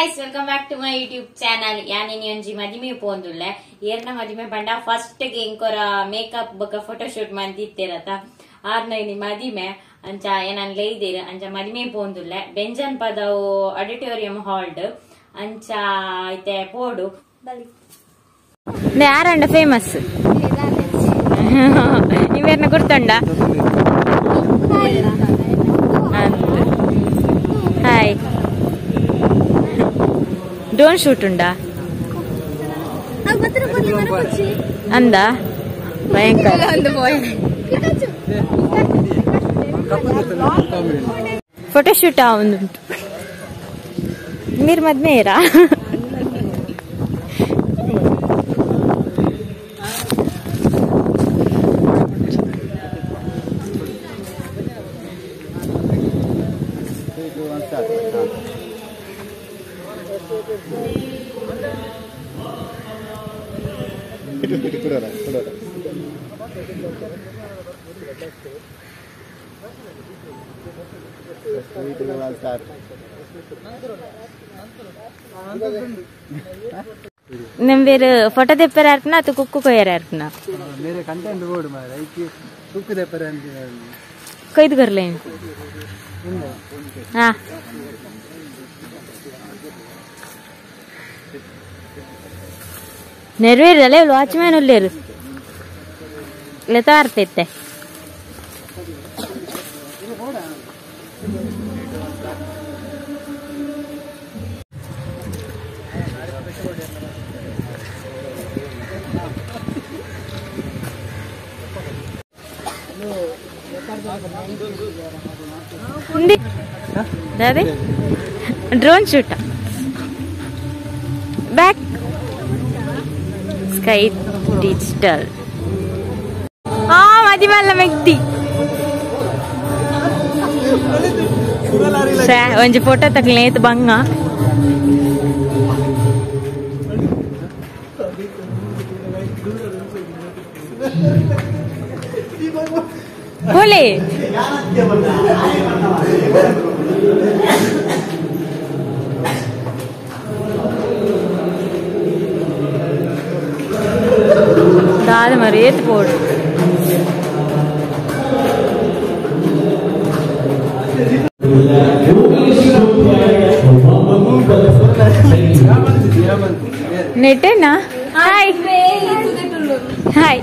guys, welcome back to my YouTube channel. Yani nionji madime pondulle. Yerna madime banda first ge inkora makeup baka photoshoot mandittirata. Arna ini madime ancha enan leidira ancha madime pondulle. Benjan padavu auditorium hall ancha ite podu. Bali. Ne aranda famous. Iverna gurtunda. Hi. Don't shoot unda. Anda. Bhayankara. Photo shoot avundu. Meer madmeera. Nemberu photo teppara irukna atu kukku koyara irukna mere content board ma like kukku teppara ante koidu karle ha nerverale watchman ulleru leta artette Daddy, drone shoot. Back. Sky digital. Ah, mati malam ekti. Saya onje foto tak lihat bangga. Boleh. Dah meriet board. Nete na? Hi. Hi.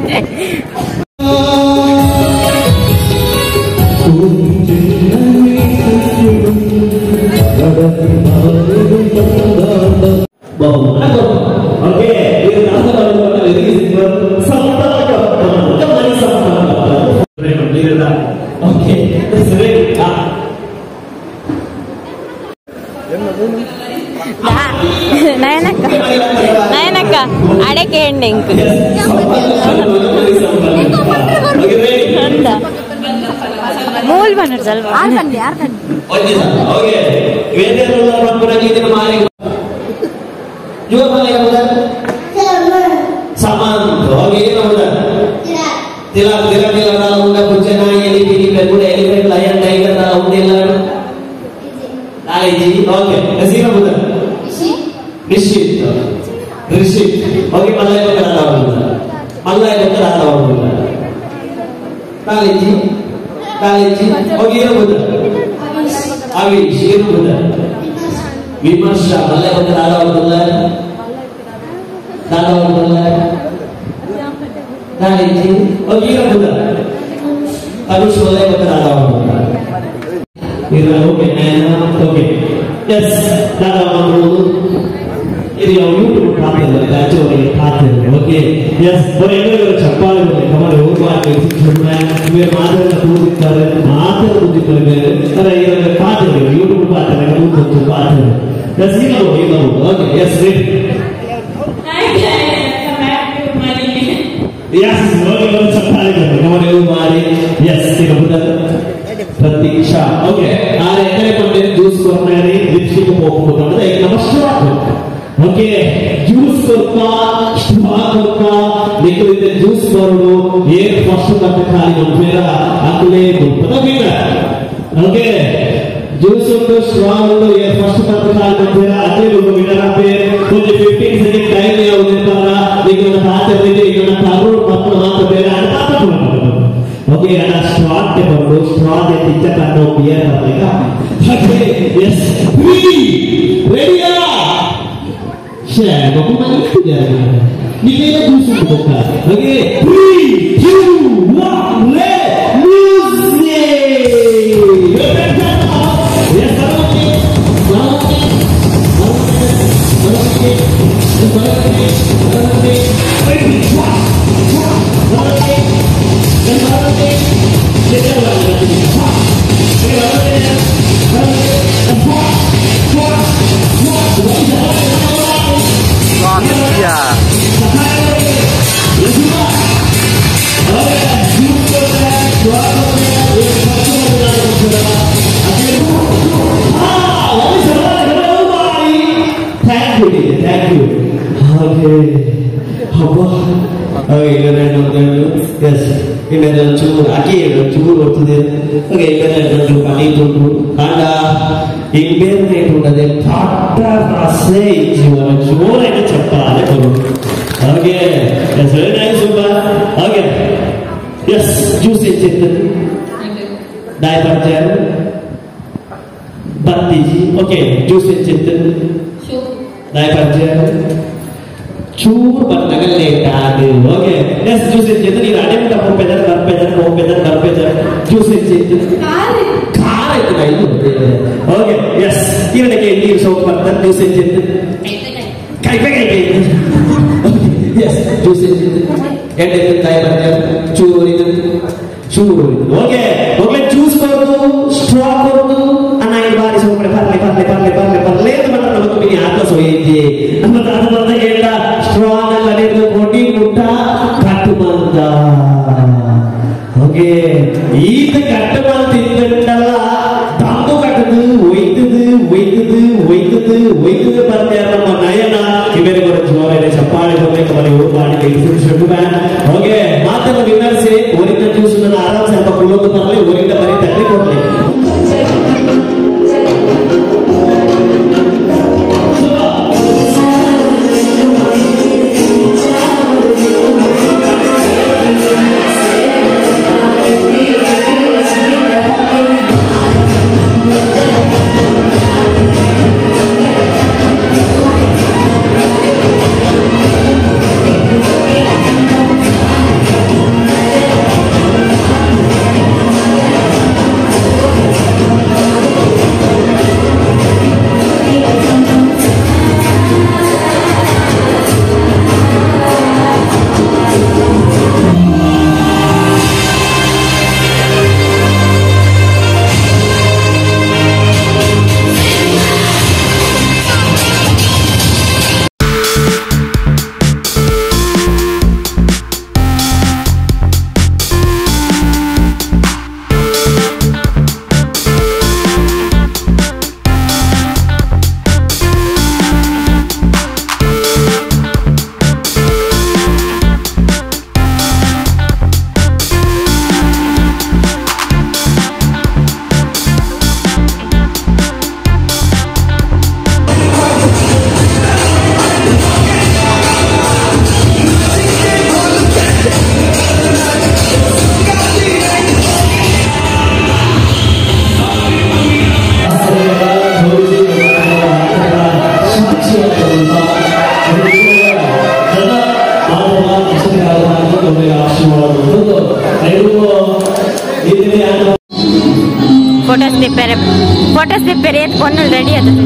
Nayanaka, adake ending. Mool banar jalwa. Arkandi. Okay. Where are the Rampura ji ne mare? Juga boleh bukan? Saman. Okay, na bukan? Tilak na unda pucena ini bini berbuda elephant lion tiger na unda lan. Lali ji. Okay. Kasih na bukan? Rishit. Okay, malay ko kata awal. Lali ji. Okay, na bukan? Avish, ini bukan? Vimarsha, malay ko kata awal. Lali ji. Okay, na bukan? Avish, malay ko kata awal. Okay. Yes, Dada Mamru. Ini yang YouTube pakai baca orang pakai, okay. Yes, boleh juga cepat boleh. Kamar rumah itu cuma dua mata tujuh kali. Karena ini pakai YouTube pakai, kamu tujuh pakai. Yes, ini loh, okay. Yes, ready. Hi guys, come back to my. Yes, boleh cepat boleh. Kamar rumah yes, kita buat. Pratiksha, okay. Ada yang konten jus korneri lipstick popok, ada yang nama syurga. Okay, juice korka, syurga, liquid juice korlo, ye first kata kali nombera, aku le, betul tidak? Okay, juice ಉಂಟು straw ಉಂಟು first ಪತ್ರ call ಮಾಡ್ತೀರಾ ಅದೇ winner ಆಗ್ಬೇಕು ಒಂದು 15 second time ಯಾವ್ದಿರ್ತಾರ ಈಗ ನನ್ನ ಹಾಕಿದ್ರೆ ಈಗ ನನ್ನ ಕಾರು ಮಕ್ಕಳು ಮಾತ್ರ ಬೇರೆ ಆಟ ಮಾತಾಡ್ಕೊಂಡು ಓಕೆ ಅಣ್ಣ ಸ್ಟಾರ್ಟ್ ಬಂದು ಸ್ಟಾರ್ಟ್ ಟೀಚರ್ ಅನ್ನೋ ಬಿಯರ್ ಬರ್ಬೇಕಾ ಓಕೆ ಎಸ್ 3 ರೆಡಿಯಾ ಶೇ ಮಗು ಮನೆ ಇಟ್ಟಿದ್ದಾರೆ ನೀವೇನ ಜ್ಯೂಸ್ ಉಂಟು okay 3 2 1 let Thank you. Okay. Okay, yes. Ini adalah cumur akhir, cumur waktu dia. Okay, ini adalah cumur itu. Anda ingin itu dari pada rasa jiwa cumur ini cepat, betul. Okay, yes, very nice, super. Okay, yes, juice itu. Diaper gel, batiji. Okay, juice itu. Diaper gel. Cuma bertangan lekat, oke. Yes, juice itu ni ada kita berpejar, juice itu. Kar itu kan itu. Oke, yes. Ini lagi ini sok bertan juice itu. Kayak. Yes, juice itu. Yang itu diaper gel, curi itu. Oke, juice kordu, straw kordu, anak ini baris sok lebar, teman-teman untuk ini atas oye. Teman-teman kita strong dan itu protein muda kattumanta. Oke, itu kattumanta indalla dandu kattudu, oitudu bartiyara nama nayana ibere gora jore chappali hoge kamari urbaani kelisi shuduma. Oke, matala winner se orina juice na aram se appa kulodu tarle orina bari tagli kodle. Fotos prepare ponnal ready adutadi.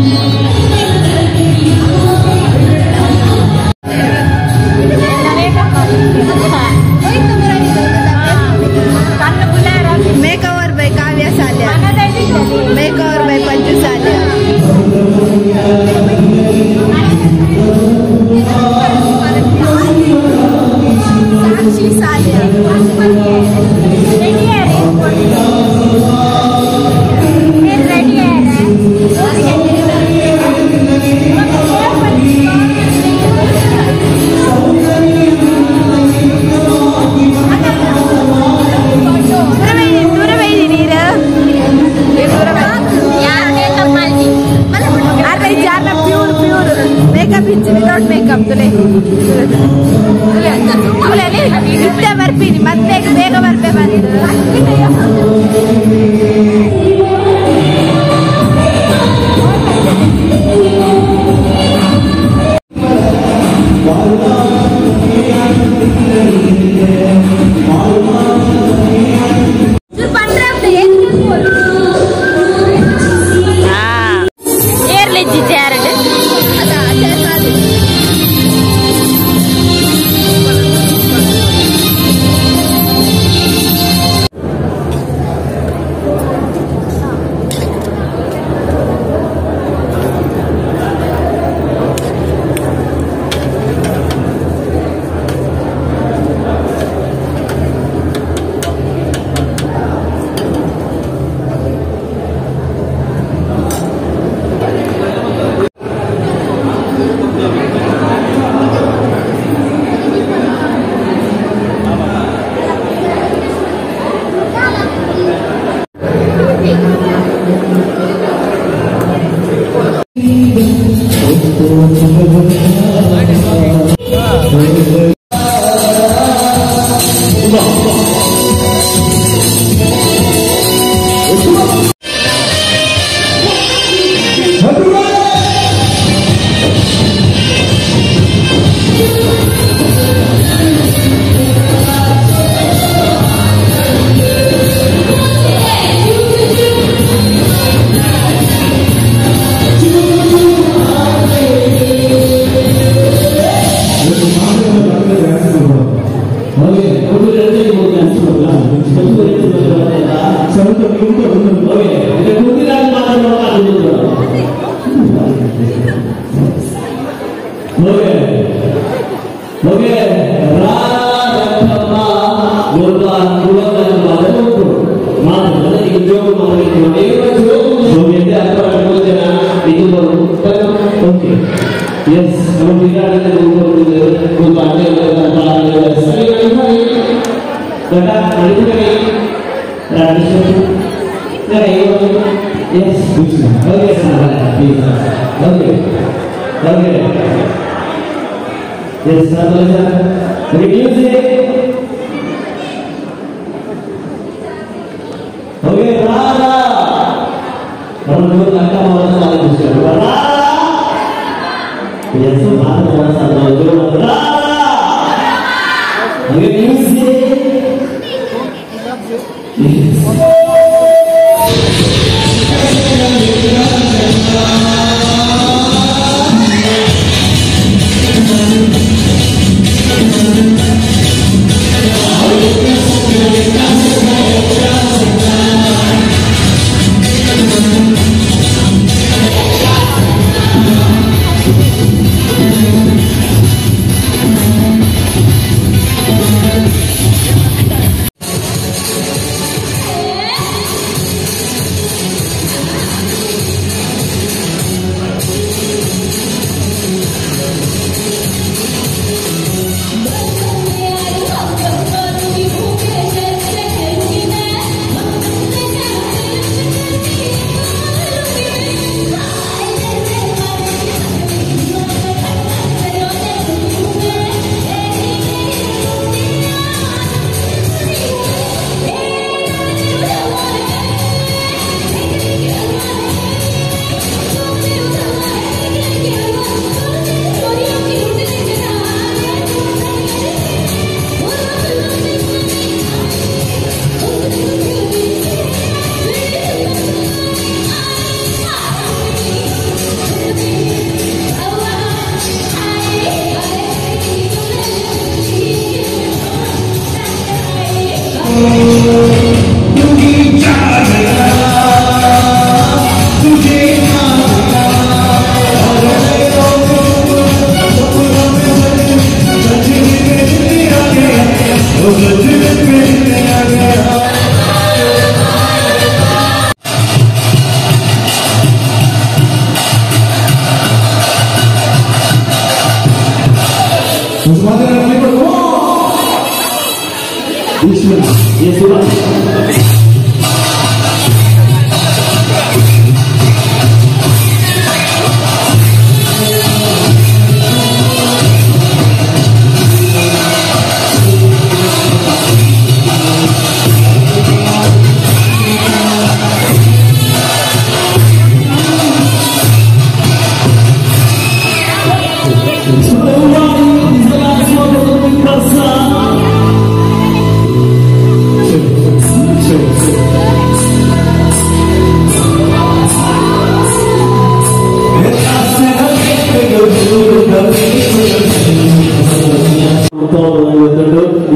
Makeover by Kavya Salya. Makeover by Panju Salya. Sakshi Salya. Dura ಇಷ್ಟೇ ಬರ್ತೀನಿ ಮತ್ತೆ ಬೇಗ ಬರ್ಬೇಕಂತ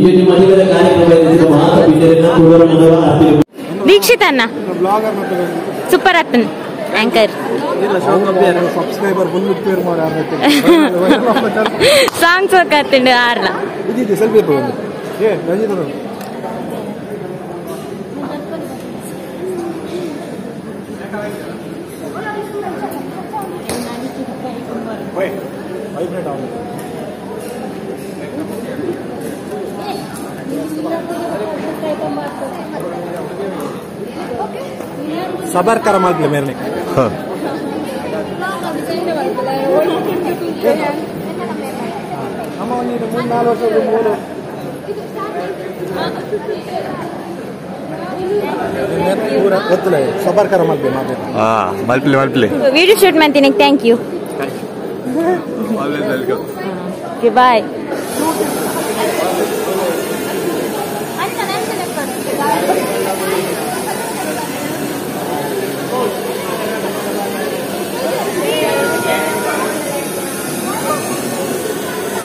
ನಿಮ್ಮ ಮದುವೆಯ ಕಾರ್ಯಕ್ರಮ ಮಾತ್ರ ಬಿದ್ದರಿನ ಪೂರ್ವನವ ಅರ್ಪಿತ ದೀಕ್ಷಿತ್ ಅಣ್ಣ ಬ್ಲಾಗರ್ ಸೂಪರ್ ಅತ್ತನ್ ಆಂಕರ್ ಸಬ್ಸ್ಕ್ರೈಬರ್ ಫುಲ್ ಪೇರ್ ಮಾಡಿ ಸಾಂಗ್ಸ್ ಹೋಗ್ತಿಂಡು ಆರ್ಲ ಇದಿದೆ ಸೆಲ್ಫಿ ತಗೊಂಡು ಏ ರಂಜಿತ್ ವೈಬ್ರೇಟ್ ಆಗುತ್ತೆ ಸಬರ್ಕರ ಮಾಡ್ಲಿ ಮೇರ್ನೆ ಅಮ್ಮ ಒಂದು 3-4 ವರ್ಷದ ಮೂರು ಗೊತ್ತಿಲ್ಲ ಸಬರ್ಕರ ಮಾಡ್ಲಿ ಮಲ್ಪಲಿ ಮಲ್ಪಲಿ ವಿಡಿಯೋ ಶೂಟ್ ಮಾಡ್ತೀನಿ ಥ್ಯಾಂಕ್ ಯು ಬಾಯ್